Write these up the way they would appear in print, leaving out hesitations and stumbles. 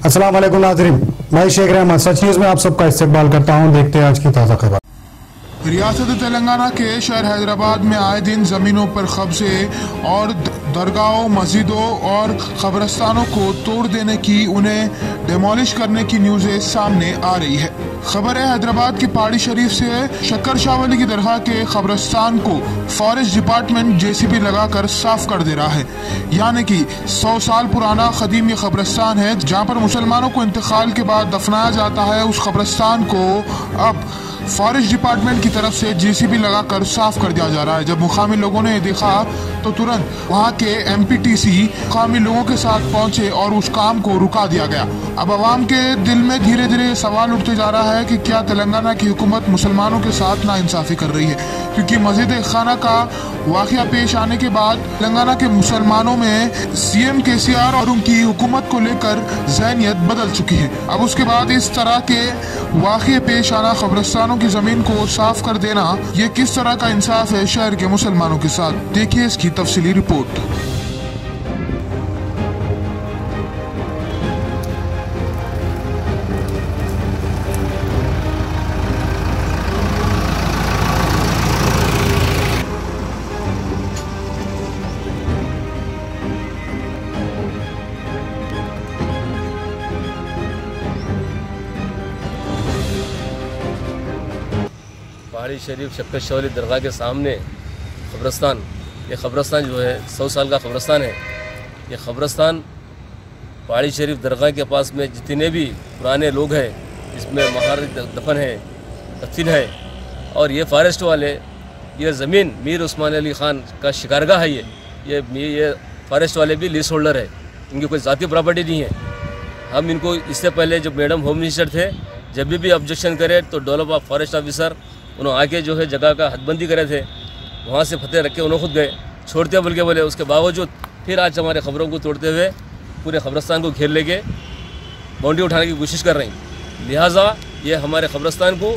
अस्सलाम वालेकुम नाज़रीन, मैं शेख रहमत सच न्यूज़ में आप सबका इस्तकबाल करता हूं। देखते हैं आज की ताज़ा खबर। रियासत तेलंगाना के शहर हैदराबाद में आए दिन जमीनों पर कब्जे और दरगाहों, मस्जिदों और कब्रस्तानों को तोड़ देने की, उन्हें डेमोलिश करने की न्यूज़ें सामने आ रही है। खबर है हैदराबाद के पहाड़ी शरीफ से शक्कर शाह की दरगाह के कब्रस्तान को फॉरेस्ट डिपार्टमेंट जेसीबी लगाकर साफ कर दे रहा है। यानी कि 100 साल पुराना कदीम ये कब्रस्तान है जहाँ पर मुसलमानों को इंतकाल के बाद दफनाया जाता है। उस कब्रस्तान को अब फॉरेस्ट डिपार्टमेंट की तरफ से जेसीबी लगाकर साफ कर दिया जा रहा है। जब मुकामी लोगों ने देखा तो तुरंत वहां के एमपीटीसी मुकामी लोगों के साथ पहुंचे और उस काम को रुका दिया गया। अब आवाम के दिल में धीरे धीरे सवाल उठते जा रहा है कि क्या तेलंगाना की हुकूमत मुसलमानों के साथ नाइंसाफी कर रही है, क्योंकि मस्जिद खाना का वाकया पेश आने के बाद तेलंगाना के मुसलमानों में सीएम केसीआर और उनकी हुकूमत को लेकर ज़हनियत बदल चुकी है। अब उसके बाद इस तरह के वाकये पेश आना, कब्रिस्तानों की जमीन को साफ कर देना, ये किस तरह का इंसाफ है शहर के मुसलमानों के साथ? देखिए इसकी तफसीली रिपोर्ट। पहाड़ी शरीफ शक्कर शाह दरगाह के सामने क़ब्रस्तान, ये क़ब्रस्तान जो है 100 साल का क़ब्रस्तान है। ये क़ब्रस्तान पहाड़ी शरीफ दरगाह के पास में जितने भी पुराने लोग हैं इसमें महार दफन है, दफन है। और ये फॉरेस्ट वाले, ये ज़मीन मीर उस्मान अली ख़ान का शिकारगाह है। ये फॉरेस्ट वाले भी लीज होल्डर है, इनकी कोई ज़ाती प्रॉपर्टी नहीं है। हम इनको इससे पहले जब मैडम होम मिनिस्टर थे, जब भी ऑब्जेक्शन करे तो डेवलप ऑफ फॉरेस्ट ऑफिसर उन्होंने आके जो है जगह का हदबंदी करे थे, वहाँ से फतेह रख के उन्होंने खुद गए, छोड़ते बोल के बोले। उसके बावजूद फिर आज हमारे खबरों को तोड़ते हुए पूरे कब्रस्तान को घेर लेके बाउंड्री उठाने की कोशिश कर रही। लिहाजा ये हमारे कब्रस्तान को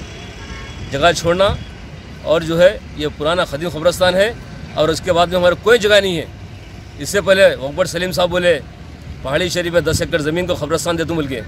जगह छोड़ना, और जो है ये पुराना खदीम कब्रस्तान है और उसके बाद में हमारे कोई जगह नहीं है। इससे पहले वक्बर सलीम साहब बोले पहाड़ी शरीफ में 10 एकड़ ज़मीन को कब्रस्तान दे दूँ बोल के।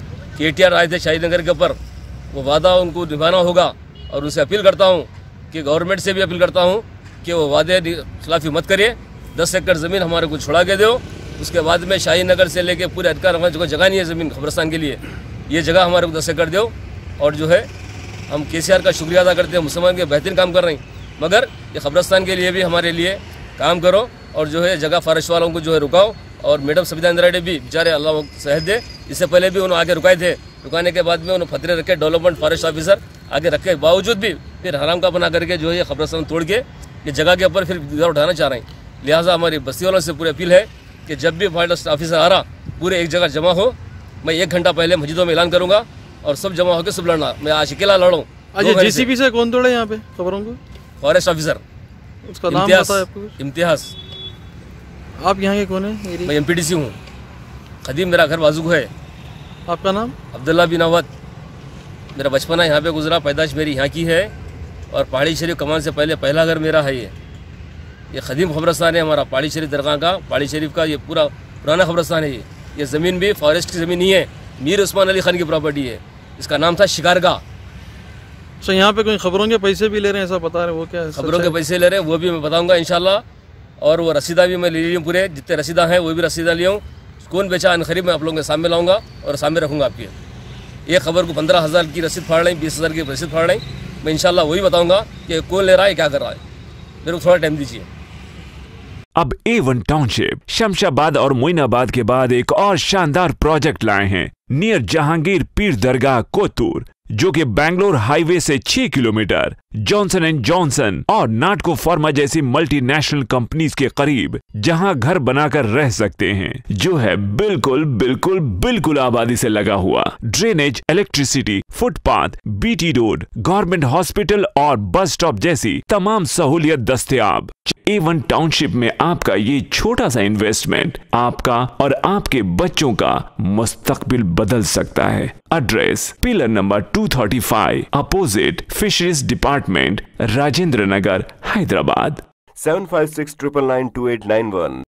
KTR आए थे शाहीद नगर के ऊपर, वो वादा उनको निभाना होगा। और उनसे अपील करता हूँ कि गवर्नमेंट से भी अपील करता हूँ कि वो वादे खिलाफी मत करिए। 10 एकड़ ज़मीन हमारे को छुड़ा के दो। उसके बाद में शाही नगर से लेके पूरे अटकार को जगह नहीं है ज़मीन कब्रस्तान के लिए, ये जगह हमारे को 10 एकड़ दो। और जो है हम KCR का शुक्रिया अदा करते हैं, मुसलमान के बेहतरीन काम कर रहे हैं, मगर ये कब्रस्तान के लिए भी हमारे लिए काम करो और जो है जगह फॉरेस्ट वालों को जो है रुकाओ। और मैडम सबिता इंदिरा रेड्डी भी बेचारे अल्लाह सेहत दे, इससे पहले भी उन्होंने आगे रुकाए थे। रुकाने के बाद में उन्होंने फतरे रखे, डेवलपमेंट फॉरेस्ट ऑफिसर आगे रखे बावजूद भी फिर हराम का बना करके जो है ये कब्रस्तान तोड़ के ये जगह के ऊपर फिर गुजार उठाना चाह रहे हैं। लिहाजा हमारी बस्ती वालों से पूरी अपील है कि जब भी फॉरेस्ट ऑफिसर आ रहा पूरे एक जगह जमा हो। मैं 1 घंटा पहले मस्जिदों में ऐलान करूँगा और सब जमा होकर सब लड़ना। मैं आज अकेला लड़ूँ। JCB से कौन तोड़े यहाँ पे खबरों को? फॉरेस्ट ऑफिसर, उसका नाम पता है आपको? इम्तियाज। आप यहाँ के कौन है? मैं MPDC हूँ, खदीम मेरा घर बाजू है। आपका नाम? अब्दुल्ला बिन अवद। मेरा बचपना यहाँ पे गुजरा, पैदाइश मेरी यहाँ की है और पहाड़ी शरीफ कमान से पहले पहला घर मेरा है। ये खदीम कब्रस्तान है हमारा पहाड़ी शरीफ दरगाह का। पहाड़ी शरीफ का ये पूरा पुराना कब्रस्तान है। ये ज़मीन भी फॉरेस्ट की ज़मीन नहीं है, मीर उस्मान अली ख़ान की प्रॉपर्टी है। इसका नाम था शिकारगाह। तो यहाँ पे कोई खबरों के पैसे भी ले रहे हैं ऐसा बता रहे, वो क्या है? खबरों के पैसे ले रहे हैं वो भी मैं बताऊँगा इंशाल्लाह। और वो रसीदा भी मैं ले ली हूँ, पूरे जितने रसीदा हैं वो भी रसीदा लिया हूँ। कौन बेचा अनखरीब मैं आप लोगों के सामने लाऊंगा और सामने रखूँगा आपकी। एक खबर को 15,000 की रसीद फाड़ रही, 20,000 की रसीद फाड़ रही। मैं इंशाल्लाह वही बताऊंगा कि कौन ले रहा है, क्या कर रहा है। मेरे को थोड़ा टाइम दीजिए। अब A1 टाउनशिप शमशाबाद और मोइनाबाद के बाद एक और शानदार प्रोजेक्ट लाए हैं नियर जहांगीर पीर दरगाह कोतूर, जो कि बैंगलोर हाईवे से 6 किलोमीटर जॉनसन एंड जॉनसन और नाटको फार्मा जैसी मल्टीनेशनल कंपनीज के करीब, जहां घर बनाकर रह सकते हैं, जो है बिल्कुल बिल्कुल बिल्कुल आबादी से लगा हुआ। Drainage, electricity, footpath, BT road, government hospital और बस स्टॉप जैसी तमाम सहूलियत दस्तयाब। A1 टाउनशिप में आपका ये छोटा सा इन्वेस्टमेंट आपका और आपके बच्चों का मुस्तकबिल बदल सकता है। Address pillar number 235 opposite fisheries department, Rajendra Nagar, Hyderabad. 7569992891